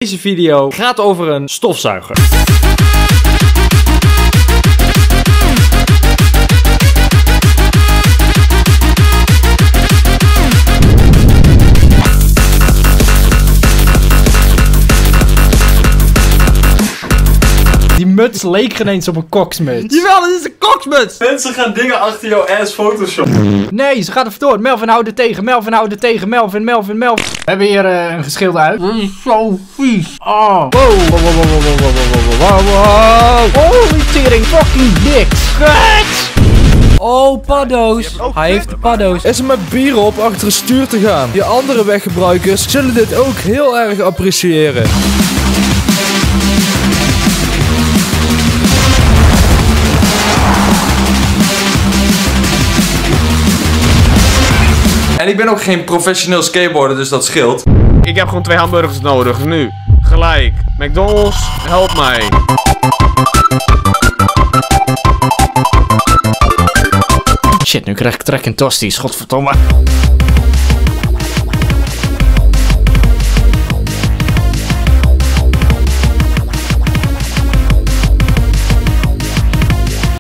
Deze video gaat over een stofzuiger. Die muts leek geen eens op een koksmuts. Jawel, dit is een koksmuts! Mensen gaan dingen achter jouw ass Photoshop. Nee, ze gaat er vandoor. Melvin, hou er tegen. Melvin, hou er tegen. Melvin. We hebben hier een geschilde uit. Dat is zo vies. Oh. Wow. Holy tering fucking dicks. Oh, paddo's. Hij heeft de paddo's. Is er met bier op achter het stuur te gaan. Die andere weggebruikers zullen dit ook heel erg appreciëren. En ik ben ook geen professioneel skateboarder, dus dat scheelt. Ik heb gewoon 2 hamburgers nodig, nu. Gelijk. McDonald's, help mij. Shit, nu krijg ik trek in tosties. Godverdomme.